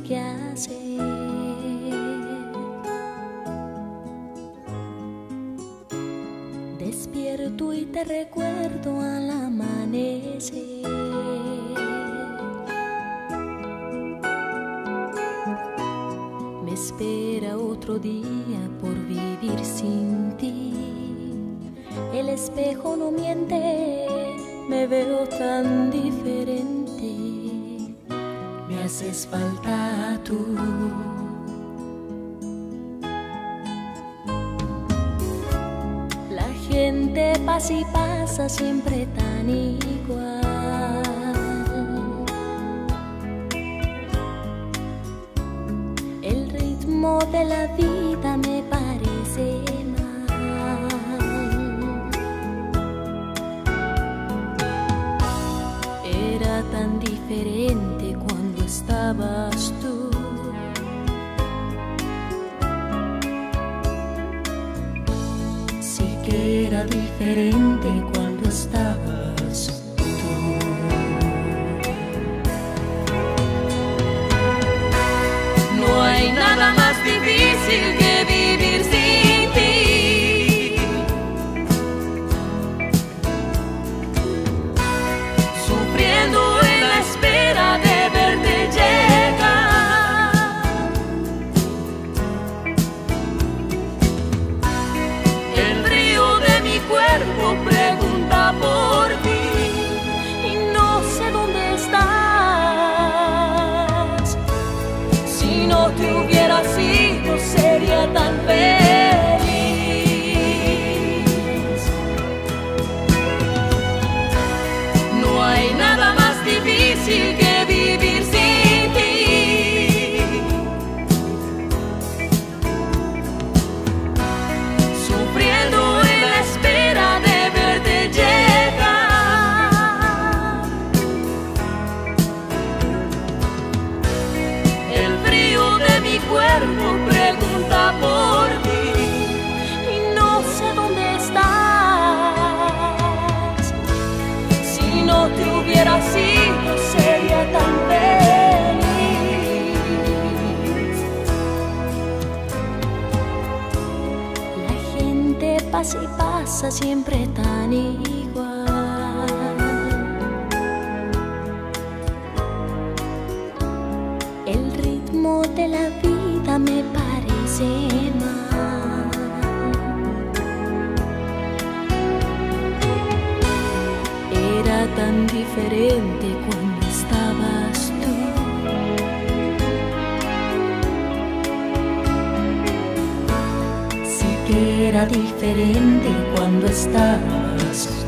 qué hacer. Despierto y te recuerdo al amanecer. Me espera otro día por vivir sin ti. El espejo no miente, me veo tan diferente. Me haces falta tú. La gente pasa y pasa siempre tan igual. El ritmo de la vida me parece mal. Era tan diferente cuando estabas tú. Sí que era diferente cuando estabas tú. No hay nada más difícil que vivir sin ti. Sufriendo en la espera de verte llegar. El frío de mi cuerpo pregunta por ti y no sé dónde estás. Si no te hubiera sido, sería tan feliz. No hay nada más difícil que vivir sin ti. Sufriendo en la espera de verte llegar. El frío de mi cuerpo pregunta por ti y no sé dónde estás. Si no te hubiera sido, sería tan feliz. La gente pasa y pasa siempre tan igual. El ritmo de la vida me parece mal. Era tan diferente cuando estabas tú. Sí que era diferente cuando estabas tú.